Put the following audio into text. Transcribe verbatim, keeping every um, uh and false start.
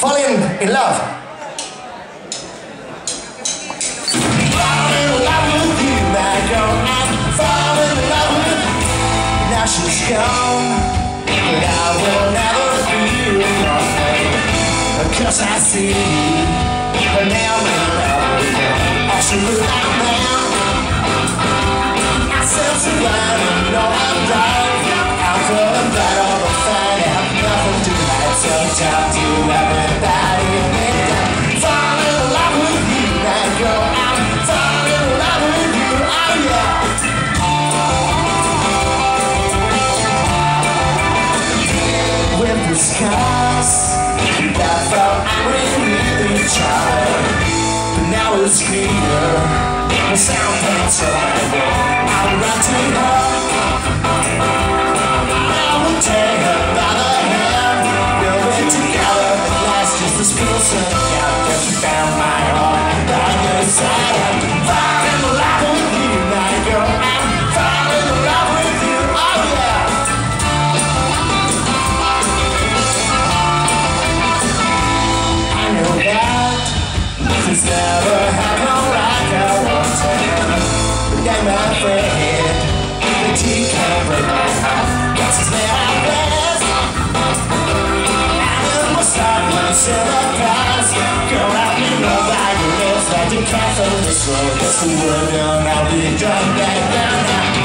Falling in Love. Falling in love with you, my girl. I'm falling in love with you. Now she's gone, but I will never feel nothing, because I see her now in love with you. All she was like man, I said to blind and know I'm blind. Out for the battle of fight, I have nothing to hide, so talk to everybody. Fall in love with you, my girl. I'm falling in love with you, oh yeah. With the scars that felt angry with each other, but now it's clear. The sound paints so I I'll run to her. I will take her by the hand. We'll be together at last, just as we'll sing out. Cause you found my heart by your side. I'm falling in love with you, my girl. I'm falling in love with you, oh yeah. I know that this never happened like I wanted. I'm afraid the tea can't break my heart. What's his name? I guess I must start myself a past. Girl, I know that you live, that you can't feel this road. Just a word and I'll be done back down now.